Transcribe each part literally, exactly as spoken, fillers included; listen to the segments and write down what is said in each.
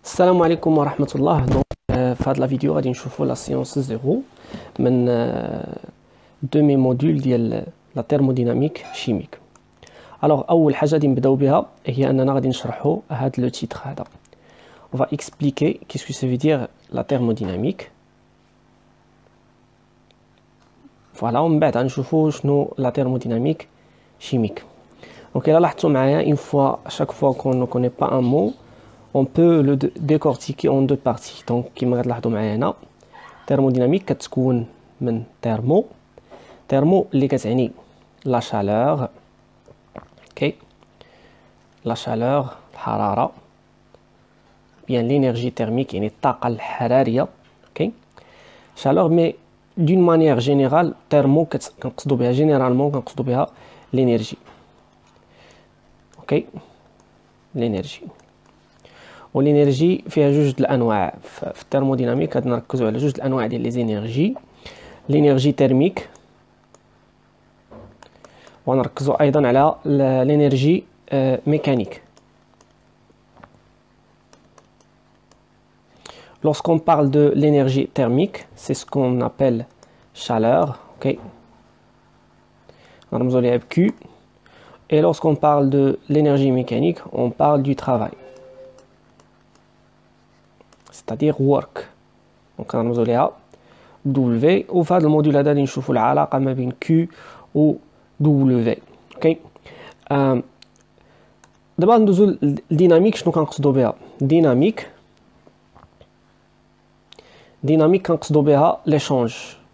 السلام عليكم ورحمة الله. دونك في هذه الفيديو غادي نشوفوا لا سيونس زيرو من دومي موديول ديال لا تيرموديناميك شيميك. الوغ اول حاجه غادي نبداو بها هي اننا غادي نشرحوا هذا لو تيتر هذا. On va expliquer qu'est-ce que ça veut dire la thermodynamique. Voilà, ومن بعد غنشوفوا شنو لا تيرموديناميك chimique. Donc là لاحظتوا معايا une fois chaque fois qu'on ne connaît pas un mot on peut le décortiquer en deux parties. Donc كما غتلاحظوا معايا هنا thermodynamique كتكون من thermo thermo اللي كتعني la chaleur. OK, la chaleur الحرارة bien l'énergie thermique يعني الطاقة الحرارية. OK, chaleur mais d'une manière générale thermo كنقصدوا بها généralement كنقصدوا بها l'énergie. OK, l'énergie والانرجي فيها جوج الانواع في الترموديناميك. غادي نركزوا على جوج الانواع ديال لي زينيرجي، لينيرجي تيرميك ونركزوا ايضا على الانرجي ميكانيك. Lorsqu'on parle de l'énergie thermique, c'est ce qu'on appelle chaleur. OK, نرمزوا ليها ب Q. Et lorsqu'on parle de l'énergie mécanique, on parle du travail, c'est-à-dire work. Donc غنرمزوا ليها W. وفي هذا الموديول هذا غادي نشوفوا العلاقه ما بين Q و W. اوكي آم. دابا ندوزو للديناميك. شنو كنقصدوا بها ديناميك؟ ديناميك كنقصدوا بها ليشونج.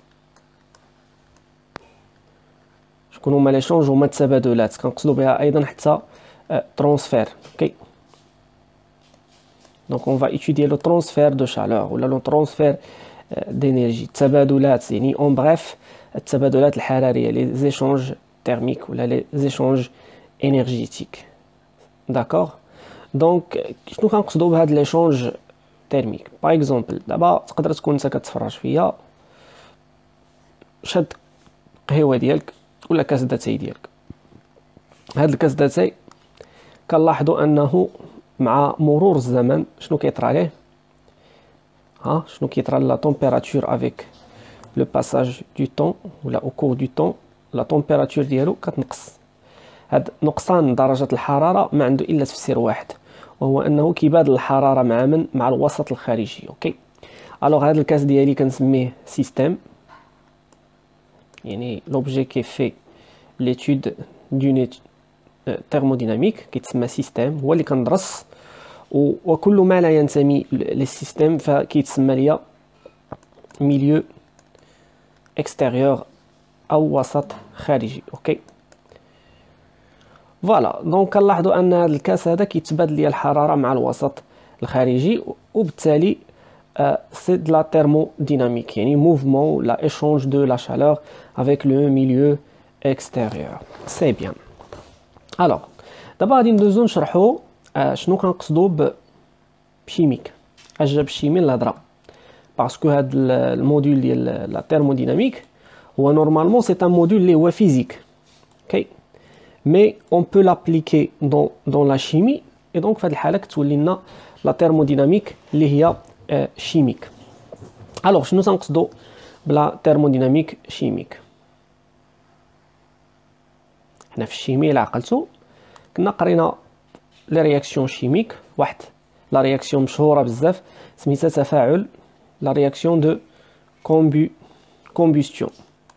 شكون هما ليشونج؟ هما التبادلات. كنقصدوا بها ايضا حتى ترانسفير. اوكي donc on va étudier le transfert de chaleur ou le transfert d'énergie. التبادلات يعني en bref التبادلات الحراريه les échanges thermiques ou les échanges énergétiques. d'accord donc شنو كنقصدوا بهذا l'échange thermique؟ par exemple دابا تقدر تكون انت كتفرج فيا شاد قهوه ديالك ولا كاس داتاي ديالك. هذا الكاس داتاي كنلاحظوا انه مع مرور الزمن شنو كيطرى ليه؟ ها شنو كيطرى لا température avec le passage du temps ولا au cours du temps لا température ديالو كتنقص. هاد نقصان درجة الحرارة ما عنده الا تفسير واحد وهو انه كيبادل الحرارة مع من مع الوسط الخارجي. اوكي الوغ هاد الكاس ديالي كنسميه سيستيم يعني l'objet qui fait l'étude d'une thermodynamique كيتسمى سيستيم هو اللي كندرس وكل ما لا ينتمي للسيستيم فكيتسمى ليا ميليو اكستيريور او وسط خارجي. اوكي فوالا دونك كنلاحظوا ان هذا الكاس هذا كيتبادل ليا الحراره مع الوسط الخارجي وبالتالي سي دو لا thermodynamique يعني موفمون لا ايشونج دو لا chaleur avec le milieu extérieur. سي بيان. الوغ دابا غادي ندوزو نشرحو آه شنو كنقصدو بشيميك. اش جاب الشيمي للهضره؟ باسكو هاد الموديول ديال لا تيرموديناميك هو نورمالمون سي ان موديول اللي هو فيزيك. اوكي مي اون بو لابليكي دون دون لا شيمي اي دونك في هاد الحاله كتولي لنا لا تيرموديناميك اللي هي آه شيميك. الوغ شنو تنقصدو بلا تيرموديناميك شيميك؟ حنا في الشيمي الا عقلتو كنا قرينا لي رياكسيون شيميك. واحد لا رياكسيون مشهوره بزاف سميتها تفاعل لا رياكسيون دو كومبو كومبوستيون.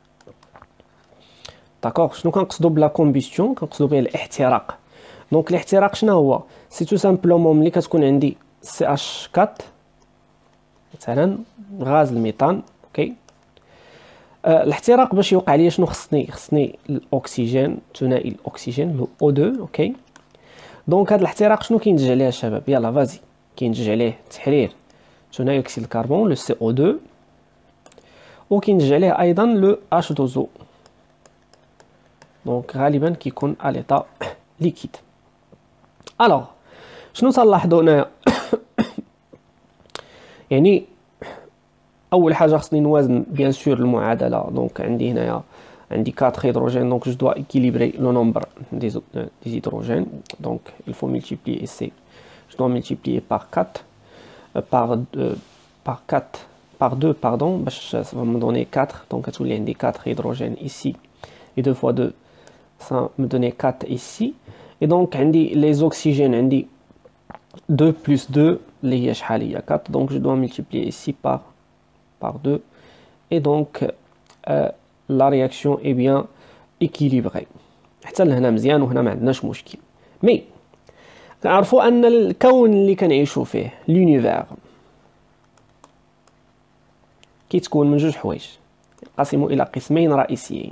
داكوغ شنو كنقصدوا بلا كومبوستيون؟ كنقصدوا بها الاحتراق. دونك الاحتراق شنو هو؟ سي تو سامبلومون ملي كتكون عندي سي اش أربعة مثلا غاز الميثان. اوكي أه الاحتراق باش يوقع ليا شنو خصني؟ خصني الاكسجين ثنائي الاكسجين لو او اثنين. اوكي دونك هذا الاحتراق شنو كينتج عليه الشباب؟ يلا فازي كينتج عليه تحرير ثنائي اكسيد الكربون لو سي او اثنين وكينتج عليه ايضا لو اش اثنين او. دونك غالبا كيكون ا ليطا ليكيد. الوغ شنو تنلاحظوا هنايا؟ يعني اول حاجه خصني نوازن بيان سور المعادله. دونك عندي هنايا عندي quatre hydrogènes donc je dois équilibrer le nombre des, des hydrogènes donc il faut multiplier C je dois multiplier par quatre par deux, par quatre, par deux, pardon, ça va me donner quatre, donc il y a quatre hydrogènes ici, et deux fois deux, ça me donner quatre ici, et donc les oxygènes, on dit deux plus deux, les quatre, donc je dois multiplier ici par, par deux, et donc euh, la réaction est bien équilibrée. حتى لهنا مزيان وهنا ما عندناش مشكل. مي كنعرفوا ان الكون اللي كنعيشوا فيه لونيفير كيتكون من جوج حوايج ينقسم الى قسمين رئيسيين،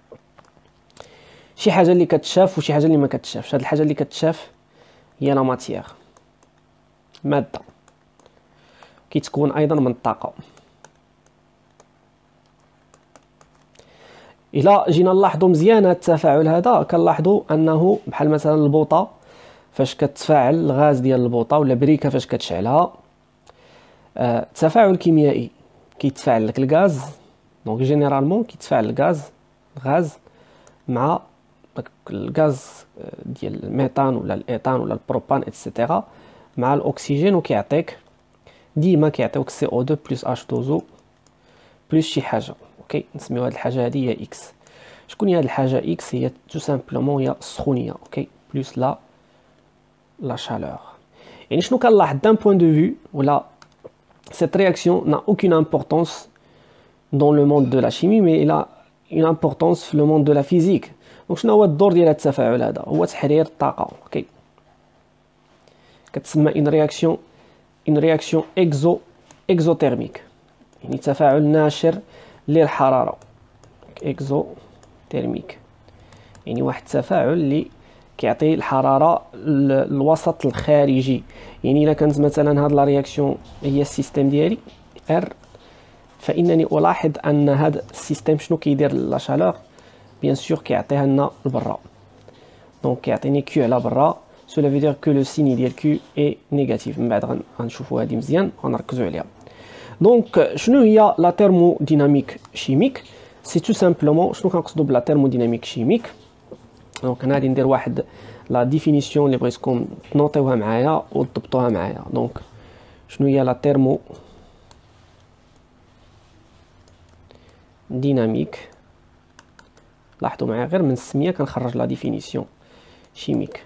شي حاجه اللي كتشاف وشي حاجه اللي ما كتشافش. هاد الحاجه اللي كتشاف هي لا ماتيير، ماده، كيتكون ايضا من الطاقه. إلا جينا نلاحظوا مزيان هذا التفاعل هذا، كنلاحظوا انه بحال مثلا البوطه فاش كتفاعل الغاز ديال البوطه ولا بريكه فاش كتشعلها، آه تفاعل كيميائي كيتفاعل لك الغاز، دونك جينيرالمون كيتفاعل الغاز الغاز مع داك الغاز ديال الميثان ولا الايثان ولا البروبان ايتترا مع الاكسجين، وكيعطيك ديما كيعطيوك سي او اثنين بلس اش اثنين او بلس شي حاجه. اوكي، نسميو هاد الحاجه هادي هي اكس. شكون هي هاد الحاجه اكس؟ هي تو سامبلومون هي السخونيه، اوكي، بلس لا لا chaleur. يعني شنو كنلاحظ d'un point de vue ولا cette réaction n'a aucune importance dans le monde de la chimie mais il a une importance في le monde de la physique. دونك شنو هو الدور ديال هاد التفاعل هذا؟ هو تحرير الطاقه. اوكي، كتسمى une réaction une réaction exo exothermique، يعني تفاعل ناشر للحراره، exothermique يعني واحد التفاعل اللي كيعطي الحراره الوسط الخارجي. يعني الا كانت مثلا هاد لا رياكسيون هي السيستم ديالي ار، فانني الاحظ ان هذا السيستم شنو كيدير لا شالور، بيان سور كيعطيها لنا لبرا، دونك كيعطيني كيو على برا، سولا في دير كو لو سيني ديال كيو اي نيجاتيف. من بعد غنشوفوا هذه مزيان غنركزوا عليها. دونك شنو هي لا تhermodynamique chimique؟ سي تو سامبلومون شنو كنقصدوا بلا thermodynamique chimique. دونك انا غادي ندير واحد لا ديفينيسيون اللي بغيتكم تنوطيوها معايا وتضبطوها معايا. دونك شنو هي لا تيرمو ديناميك؟ لاحظوا معايا غير من السميه كنخرج لا ديفينيسيون شيميك،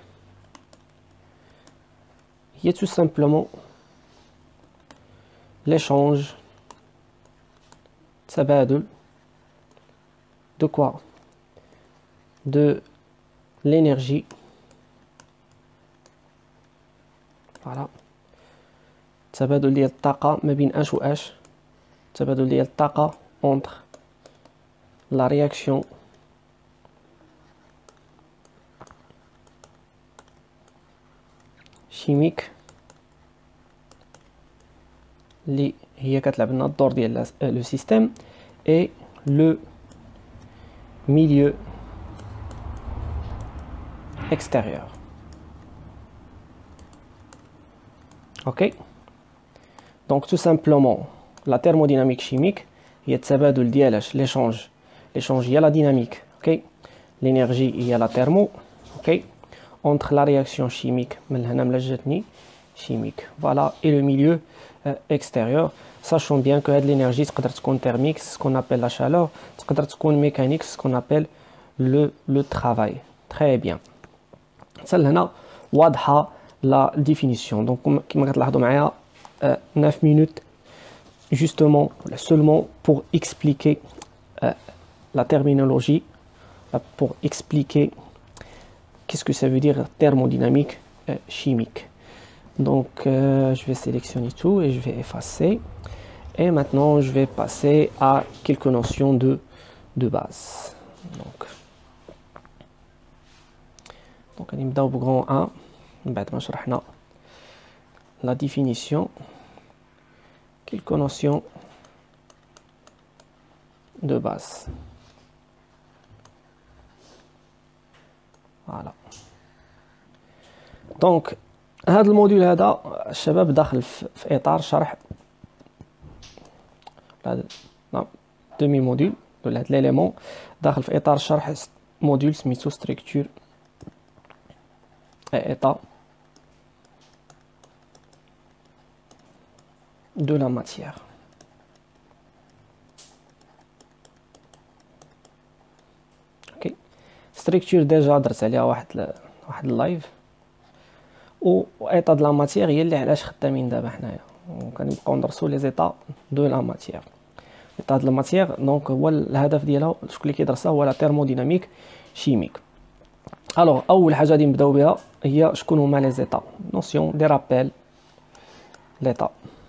هي tout simplement l'échange تبادل de quoi de l'énergie. Voilà. تبادل ديال الطاقة ما بين اش و اش، تبادل ديال الطاقة entre la réaction chimique اللي هي كتلعب لنا الدور ديال لو سيستيم et le milieu extérieur. Ok, donc tout simplement la thermodynamique chimique هي التبادل ديالاش l'échange l'échange هي la dynamique. ok, l'énergie هي la thermo. ok, entre la réaction chimique من هنا ملجتني chimique, voilà, et le milieu euh, extérieur. Sachant bien que l'énergie تقدر تكون thermique, c'est ce qu'on appelle la chaleur, تقدر تكون mécanique, c'est ce qu'on appelle le le travail. Très bien. حتى هنا واضحه لا ديفينيسيون. دونك كما كتلاحظوا معايا neuf minutes justement seulement pour expliquer euh, la terminologie, pour expliquer qu'est-ce que ça veut dire thermodynamique euh, chimique. Donc euh, je vais sélectionner tout et je vais effacer, et maintenant je vais passer à quelques notions de de base. Donc Donc غادي نبداو بغران un من بعد ما شرحنا la définition, quelques notions de base. Voilà. Donc هذا الموديول هذا الشباب داخل في اطار شرح هذا دومي موديول ولا هذا ليليمون داخل في اطار شرح موديول سميتو ستركتور et état de la matière. Ok, structure déjà درت عليها واحد ل... واحد اللايف، و état de la matière هي اللي علاش خدامين دابا حنايا، وكنبقاو ندرسوا لي زيتا دو لا ماتيير. état de la matière دونك هو الهدف ديالها شكون اللي كيدرسها هو لا تيرموديناميك شيميك. الوغ اول حاجه غادي نبداو بها هي شكون هما لي زيتا، نوسيون دي رابيل ليتا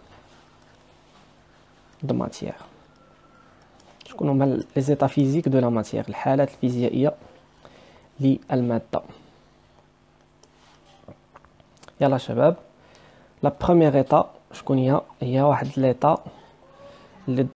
دو ماتيير. شكون هما لي زيتا فيزيك دو لا ماتيير، الحالات الفيزيائيه للماده. يلا شباب، لا بروميير ايتا شكون هي؟ هي واحد ليتا اللي